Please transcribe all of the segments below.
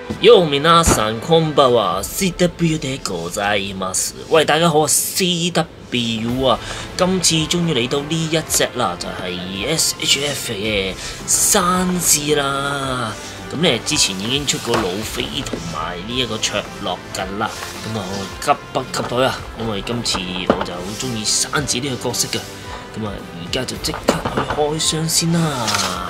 Yo，皆さんこんばんは，CW でございます。喂，大家好啊，CW 啊，今次終於嚟到呢一隻啦，就係 SHF 嘅山治啦。咁咧之前已經出過魯菲同埋呢一個卓洛緊啦，咁啊我急不及待啊，因為今次我就好中意山治呢個角色嘅，咁啊而家就即刻去開箱先啦。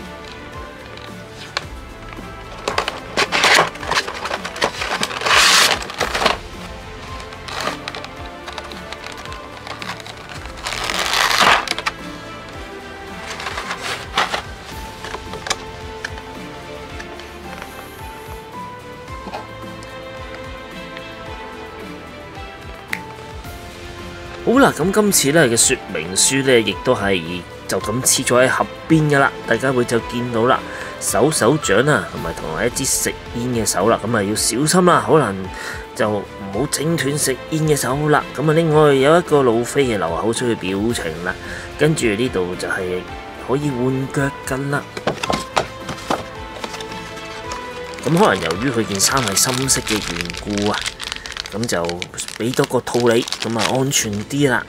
好啦，咁今次咧嘅說明書咧，亦都係就咁黐咗喺盒邊噶啦，大家會就見到啦，手掌啊，同埋一支食煙嘅手啦，咁啊要小心啦，可能就唔好整斷食煙嘅手啦。咁啊，另外有一個魯菲嘅流口水嘅表情啦，跟住呢度就係可以換腳巾啦。咁可能由於佢件衫係深色嘅緣故啊。咁就俾多個套你，咁啊安全啲啦。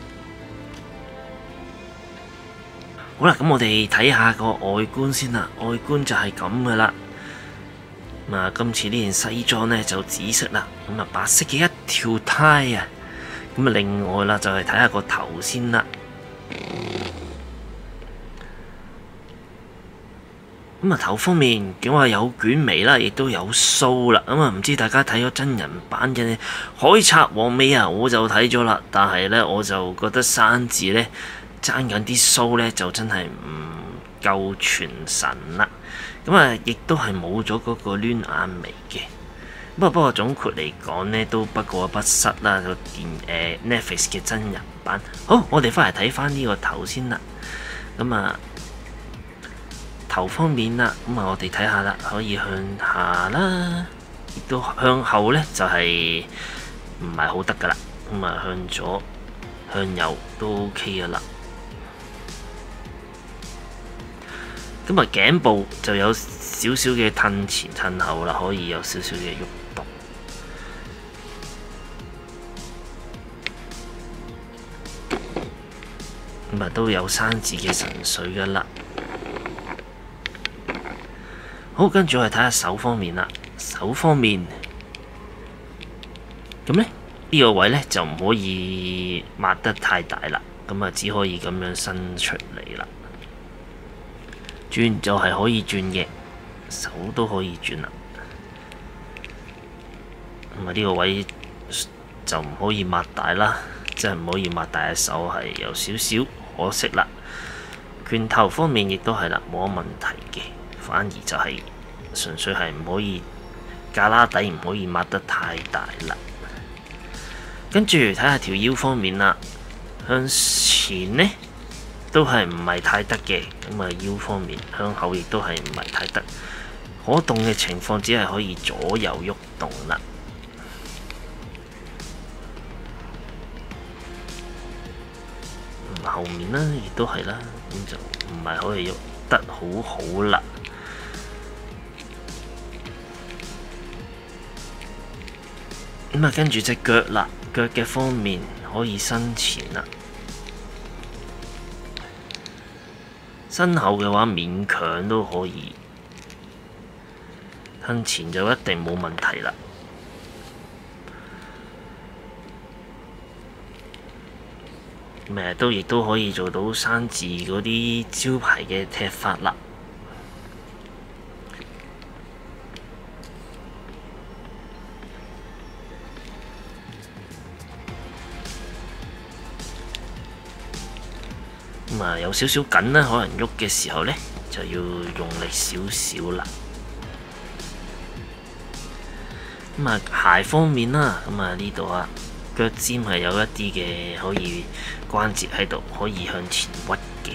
好啦，咁我哋睇下個外觀先啦。外觀就係咁噶啦。咁啊，今次呢件西裝呢就紫色啦，咁啊白色嘅一條呔啊。咁啊，另外啦就係睇下個頭先啦。咁啊，頭方面嘅話有捲眉啦，亦都有鬚啦。咁啊，唔知大家睇咗真人版嘅海賊王未啊？我就睇咗啦，但係呢，我就覺得山治呢爭緊啲鬚呢，就真係唔夠傳神啦。咁啊，亦都係冇咗嗰個攣眼眉嘅。不過總括嚟講呢，都不過不失啦。個Netflix 嘅真人版。好，我哋翻嚟睇翻呢個頭先啦。咁啊。頭方面啦，咁啊我哋睇下啦，可以向下啦，亦都向後呢，就係唔係好得噶啦，咁啊向左向右都 OK 噶啦。咁啊頸部就有少少嘅褪前褪後啦，可以有少少嘅喐動。咁啊都有山治嘅神髓噶啦。好，跟住我哋睇下手方面啦。手方面，咁呢，呢個位呢就唔可以抹得太大啦，咁啊只可以咁樣伸出嚟啦。轉就係可以轉嘅，手都可以轉啦。咁啊呢個位就唔可以抹大啦，即係唔可以抹大嘅手係有少少可惜啦。拳頭方面亦都係啦，冇乜問題嘅。反而就係純粹係唔可以架拉底唔可以抹得太大啦。跟住睇下條腰方面啦，向前呢都係唔係太得嘅，咁啊腰方面向後亦都係唔係太得，可動嘅情況只係可以左右喐動啦。後面呢亦都係啦，咁就唔係可以喐得好好啦。咁啊，跟住隻腳啦，腳嘅方面可以伸前啦，身後嘅話勉強都可以，向前就一定冇問題啦。咁亦都可以做到山治嗰啲招牌嘅踢法啦。有少少緊啦，可能喐嘅時候呢，就要用力少少啦。鞋方面啦，呢度啊腳尖係有一啲嘅可以關節喺度，可以向前屈嘅，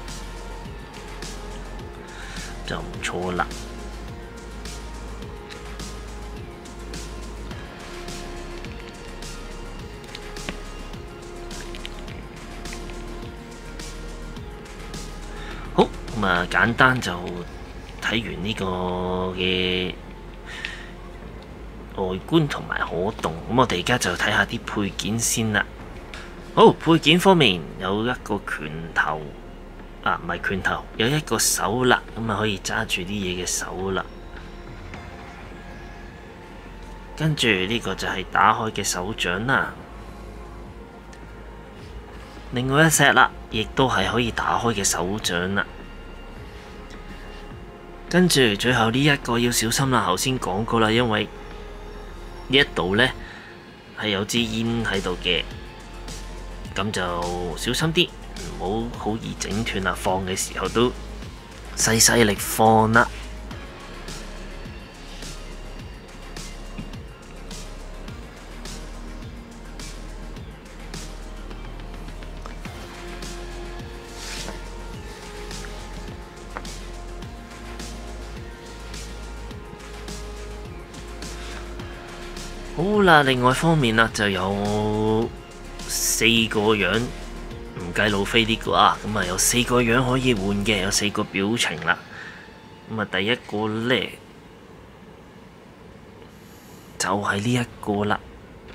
就唔錯啦。簡單就睇完呢個嘅外觀同埋可動。咁我哋而家就睇下啲配件先啦。好，配件方面有一個拳頭，唔係拳頭，有一個手啦，咁啊可以揸住啲嘢嘅手啦。跟住呢個就係打開嘅手掌啦。另外一隻啦，亦都係可以打開嘅手掌啦。跟住最後呢一個要小心啦，頭先講過啦，因為呢一度呢係有支煙喺度嘅，咁就小心啲，唔好好易整斷啦。放嘅時候都細力放啦。好啦，另外方面啦，就有4個樣，唔計路飛呢個啊，咁啊有4個樣可以換嘅，有4個表情啦。咁啊，第一個呢，就係呢一個啦。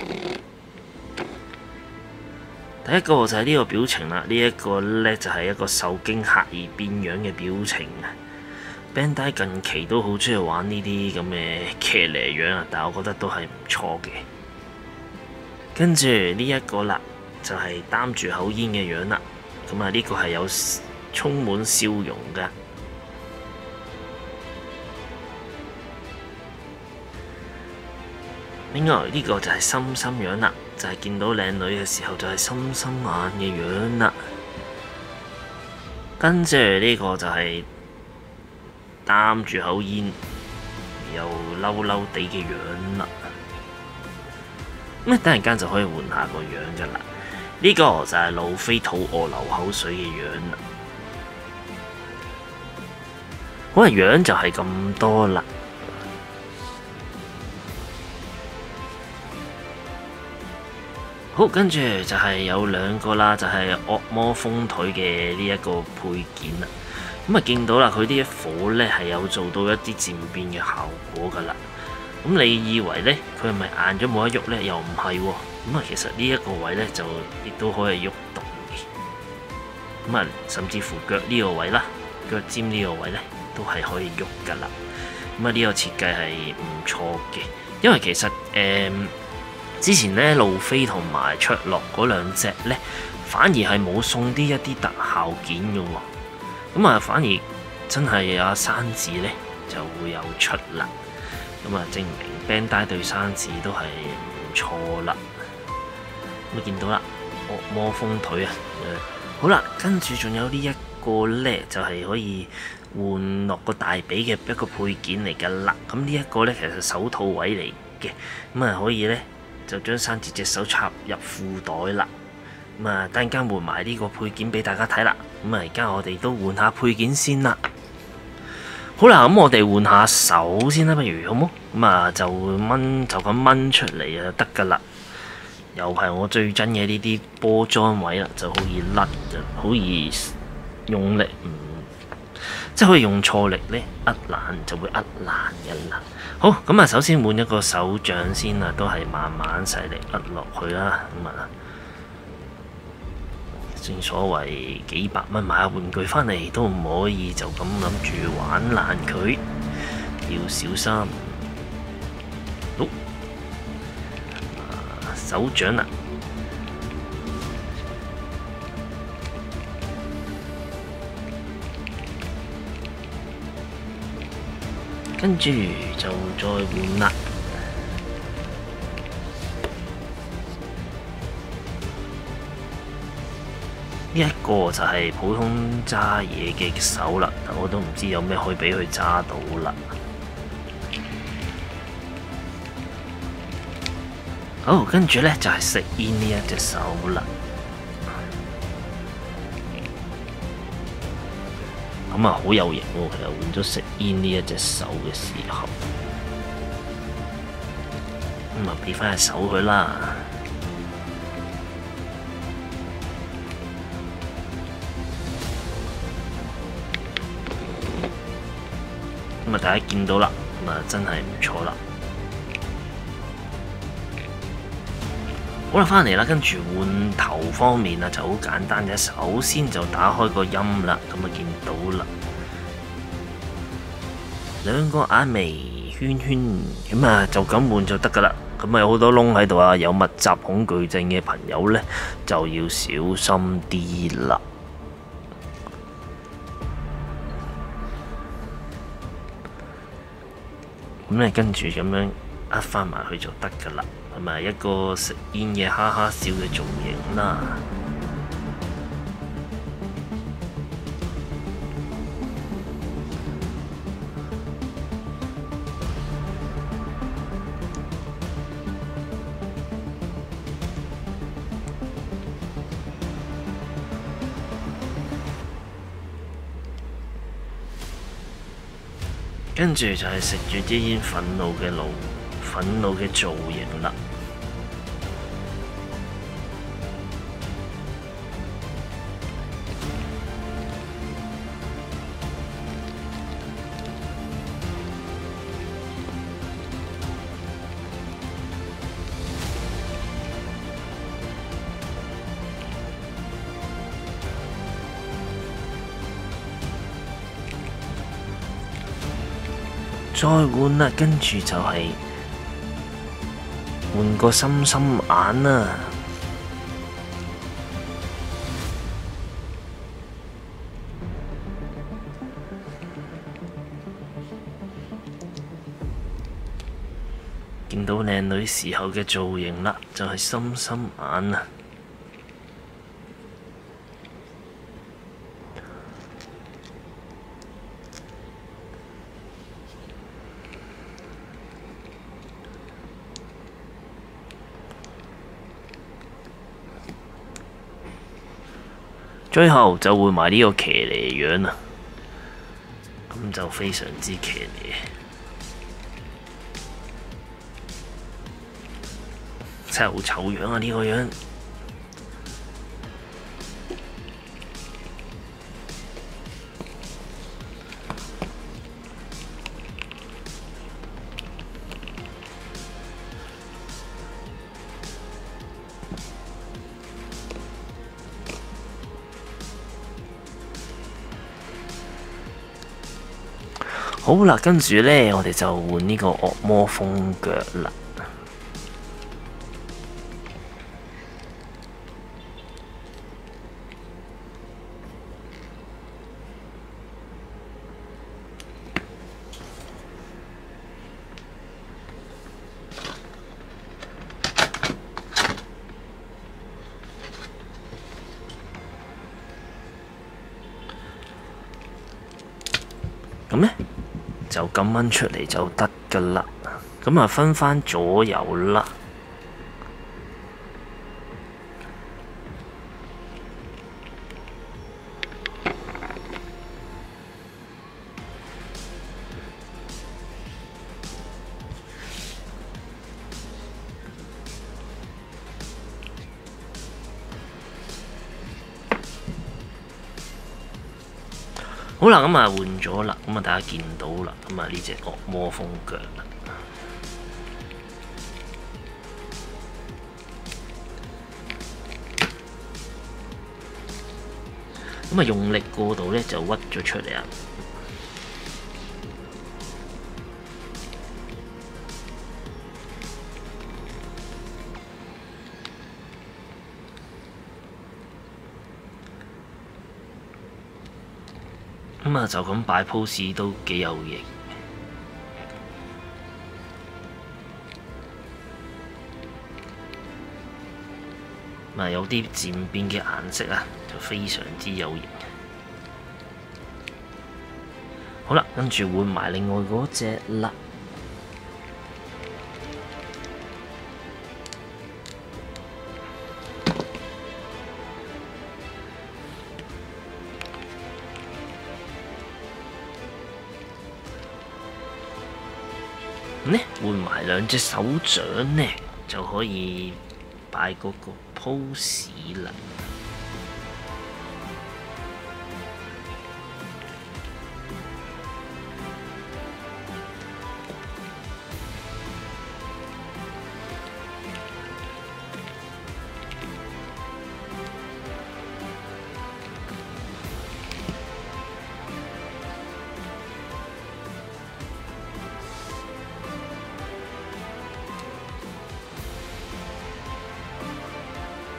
第一個就係呢個表情啦，呢一個呢，就係一個受驚嚇而變樣嘅表情啊。Bandai 近期都好中意玩呢啲咁嘅騎呢樣啊，但係我覺得都係唔錯嘅。跟住呢一個啦，就係擔住口煙嘅樣啦。咁啊，呢個係有充滿笑容㗎。另外呢個就係心心樣啦，就係見到靚女嘅時候就係心心眼嘅樣啦。跟住呢個就係擔住口煙又嬲嬲地嘅樣啦。咁等陣間就可以換下個樣㗎啦。呢個就係路飛肚餓流口水嘅樣啦。好啊，樣就係咁多啦。好，跟住就係有2個啦，就係惡魔風腿嘅呢一個配件啦。咁啊，見到啦，佢啲火呢係有做到一啲漸變嘅效果噶啦。咁你以為呢，佢係咪硬咗冇得喐呢？又唔係喎。咁啊，其實呢一個位呢，就亦都可以喐動嘅。咁啊，甚至乎腳呢個位啦，腳尖呢個位呢，都係可以喐噶啦。咁啊，呢個設計係唔錯嘅，因為其實之前呢，路飛同埋卓洛嗰2隻呢，反而係冇送啲一啲特效件嘅喎。咁啊，反而真係阿山治呢就會有出啦。咁啊，證明 Bandai 對山治都係唔錯啦。咁啊，見到啦，惡魔風腿啊，好啦，跟住仲有呢一個呢，就係可以換落個大髀嘅一個配件嚟㗎啦。咁呢一個呢，其實手套位嚟嘅，咁啊可以呢，就將山治隻手插入褲袋啦。咁啊，等陣間換埋呢個配件俾大家睇啦。咁啊，而家我哋都換下配件先啦。好啦，咁我哋換下手先啦，不如好冇？咁啊，就咁掹出嚟就得噶啦。又係我最憎嘅呢啲波裝位啦，就好易甩，就好易用力即係可以用錯力呢，扼爛就會扼爛嘅啦。好，咁啊，首先換一個手掌先啦，都係慢慢細力扼落去啦。咁啊，正所謂幾百蚊買下玩具返嚟都唔可以就咁諗住玩爛佢，要小心。好，手掌啦。跟住就再換啦。呢一個就係普通揸嘢嘅手啦，但我都唔知有咩可以俾佢揸到啦。好，跟住呢就係食煙呢一隻手啦。咁啊，好有型喎！其實換咗食煙呢一隻手嘅時候，咁啊俾翻隻手佢啦。咁啊，大家見到啦，咁啊真係唔錯啦。 好啦，翻嚟啦，跟住換頭方面啊，就好簡單嘅。首先就打開個音啦，咁啊見到啦，兩個眼眉圈圈，咁啊就咁換就得噶啦。咁啊有好多窿喺度啊，有密集恐懼症嘅朋友呢，就要小心啲啦。咁你跟住咁樣呃返埋去就得噶啦。同埋一個食煙嘅哈哈笑嘅造型啦。跟住就係食住啲煙憤怒嘅造型啦。再換啦，跟住就係換個心心眼啦。見到靚女時候嘅造型啦，就係心心眼啊！最後就換埋呢個騎呢樣啊，咁就非常之騎呢，真係好醜樣啊！呢個樣。好啦，跟住呢，我哋就換呢個惡魔風腳啦。咁呢，就咁掹出嚟就得噶啦。咁啊分返左右啦。好啦，咁啊換咗啦，咁啊大家見到啦，咁啊呢隻惡魔風腳啦。咁啊用力過度呢，就屈咗出嚟啊！咁啊就咁擺 pose 都幾有型。咁有啲漸變嘅顏色啊，就非常之有型。好啦，跟住換埋另外嗰隻啦。呢換埋兩隻手掌呢，就可以擺嗰個 pose 啦。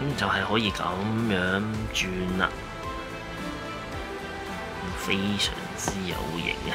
就係可以咁樣轉啦，非常之有型啊！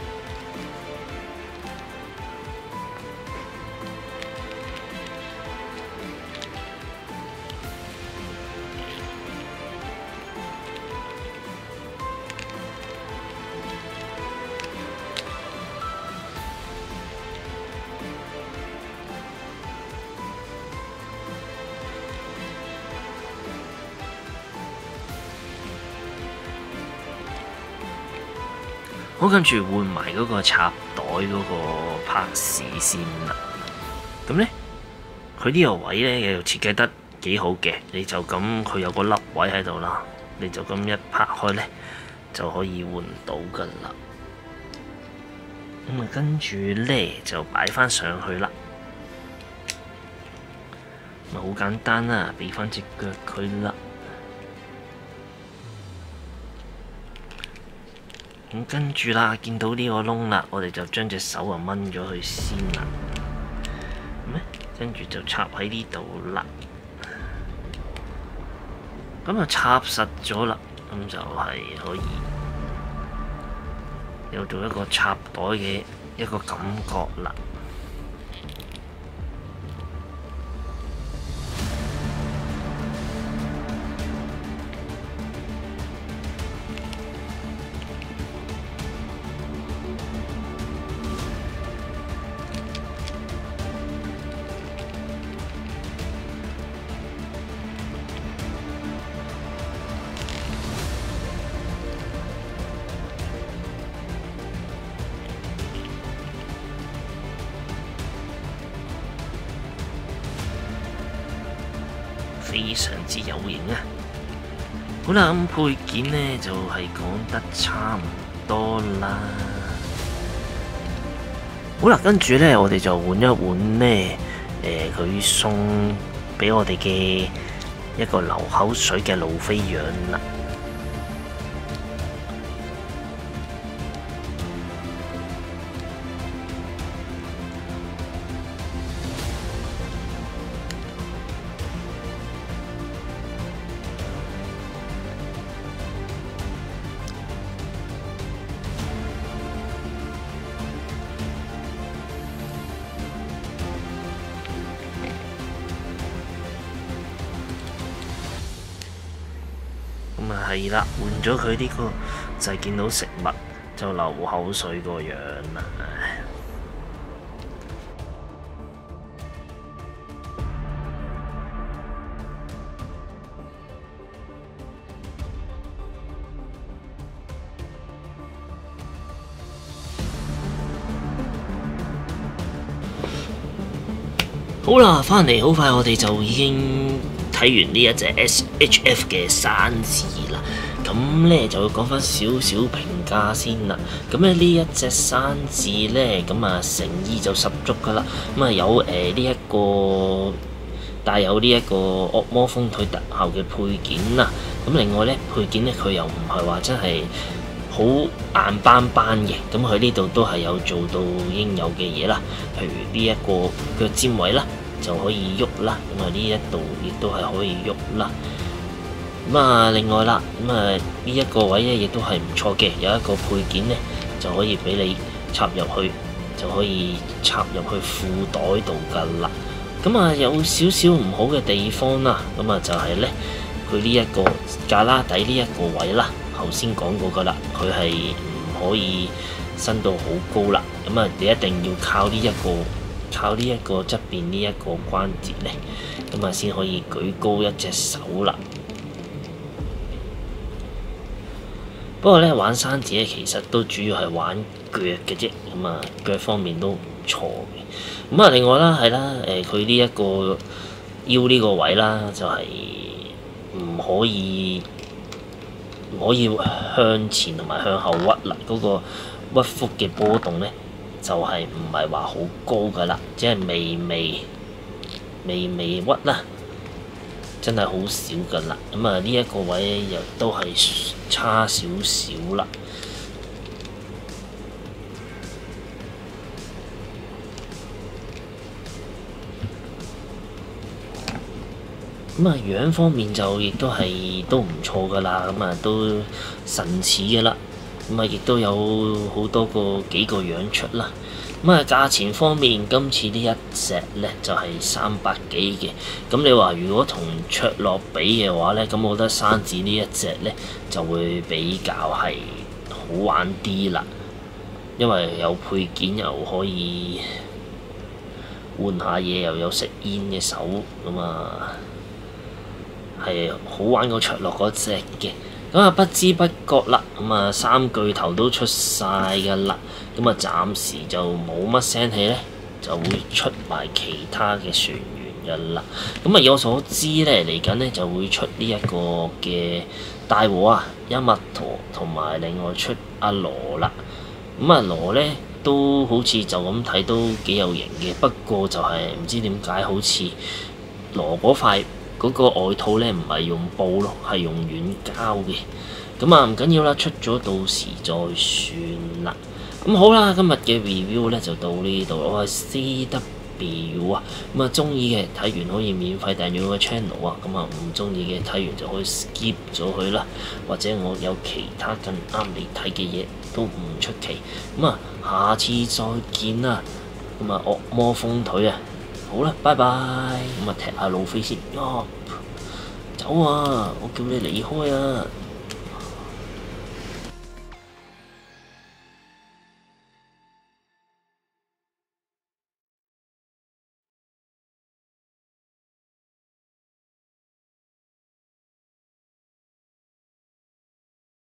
好，跟住換埋嗰個插袋嗰個拍士先啦。咁呢，佢呢個位呢又設計得幾好嘅，你就咁佢有個凹位喺度啦，你就咁一拍開呢，就可以換到噶啦。咁啊，跟住呢就擺翻上去啦。咁啊，好簡單啦，俾翻隻腳佢啦。咁跟住啦，見到呢個窿啦，我哋就將隻手啊掹咗佢先啦。跟住就插喺呢度啦。咁啊，插實咗啦，咁就係可以有做一個插袋嘅一個感覺啦。非常之有型啊！好啦，咁配件呢就係講得差唔多啦。好啦，跟住呢，我哋就換一換呢，佢送俾我哋嘅一個流口水嘅路飛樣啦。咁啊係啦，換咗佢呢個就係見到食物就流口水個樣啦。好啦，翻嚟好快，我哋就已經睇完呢一隻 SHF 嘅山治啦。咁呢就要講翻少少評價先啦。咁咧呢一隻山治呢，咁啊誠意就十足噶啦。咁啊有呢一個帶有呢一個惡魔風腿特效嘅配件啦。咁另外呢，配件呢，佢又唔係話真係好硬邦邦嘅，咁佢呢度都係有做到應有嘅嘢啦。譬如呢一個腳尖位啦，就可以喐啦。咁啊呢一度亦都係可以喐啦。咁啊另外啦，咁啊呢一個位咧亦都係唔錯嘅，有一個配件呢，就可以俾你插入去，就可以插入去褲袋度噶啦。咁啊有少少唔好嘅地方啦，咁啊就係呢，佢呢一個架拉底呢一個位啦。頭先講過噶啦，佢係唔可以伸到好高啦，咁啊你一定要靠呢一個側邊呢一個關節呢，咁啊先可以舉高一隻手啦。不過呢，玩山治其實都主要係玩腳嘅啫，咁啊腳方面都唔錯嘅。咁啊另外啦，係啦，佢呢一個腰呢個位啦，就係唔可以向前同埋向後屈啦，嗰個屈幅嘅波動呢，就係唔係話好高噶啦，只係微屈啦，真係好少噶啦。咁啊呢一個位又都係差少少啦。 咁啊樣方面就亦都唔錯噶啦，咁啊都神似嘅啦。咁啊亦都有好多幾個樣出啦。咁啊價錢方面，今次呢一隻呢就係300幾嘅。咁你話如果同卓樂比嘅話呢，咁我覺得山治呢一隻呢就會比較係好玩啲啦，因為有配件又可以換下嘢，又有食煙嘅手，咁啊係好玩過卓樂嗰隻嘅。咁啊不知不覺啦，咁啊三巨頭都出晒㗎啦，咁啊暫時就冇乜聲氣呢，就會出埋其他嘅船員㗎啦。咁啊以我所知呢，嚟緊呢就會出呢一個嘅大和啊、一密陀同埋另外出阿羅啦。咁啊羅呢都好似就咁睇都幾有型嘅，不過就係唔知點解好似羅嗰塊嗰個外套呢唔係用布咯，係用軟膠嘅。咁啊唔緊要啦，出咗到時再算啦。咁好啦，今日嘅 review 呢就到呢度。我係 CW 啊，咁啊中意嘅睇完可以免費訂閱我個 channel 啊，咁啊唔中意嘅睇完就可以 skip 咗佢啦，或者我有其他更啱你睇嘅嘢都唔出奇。咁啊下次再見啦。咁啊惡魔風腿啊！好啦，拜拜。咁啊踢下路飛先，走啊！我叫你離開啊！